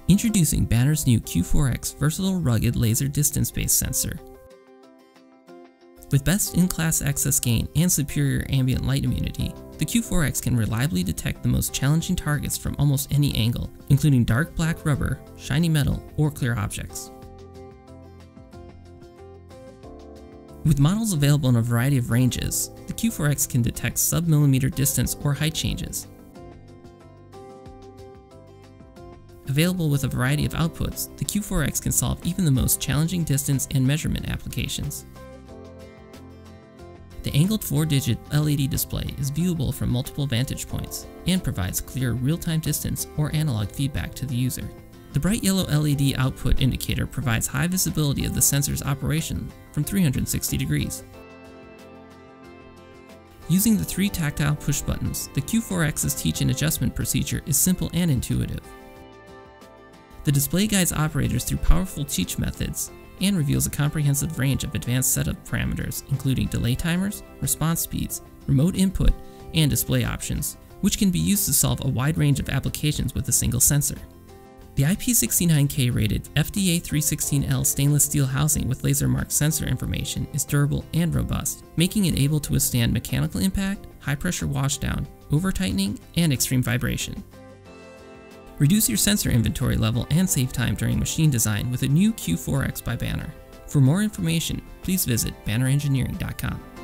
Introducing Banner's new Q4X versatile rugged laser distance-based sensor. With best-in-class access gain and superior ambient light immunity, the Q4X can reliably detect the most challenging targets from almost any angle, including dark black rubber, shiny metal, or clear objects. With models available in a variety of ranges, the Q4X can detect sub-millimeter distance or height changes. Available with a variety of outputs, the Q4X can solve even the most challenging distance and measurement applications. The angled 4-digit LED display is viewable from multiple vantage points and provides clear real-time distance or analog feedback to the user. The bright yellow LED output indicator provides high visibility of the sensor's operation from 360 degrees. Using the 3 tactile push buttons, the Q4X's teach and adjustment procedure is simple and intuitive. The display guides operators through powerful teach methods and reveals a comprehensive range of advanced setup parameters, including delay timers, response speeds, remote input, and display options, which can be used to solve a wide range of applications with a single sensor. The IP69K rated FDA 316L stainless steel housing with laser marked sensor information is durable and robust, making it able to withstand mechanical impact, high pressure washdown, over tightening, and extreme vibration. Reduce your sensor inventory level and save time during machine design with a new Q4X by Banner. For more information, please visit bannerengineering.com.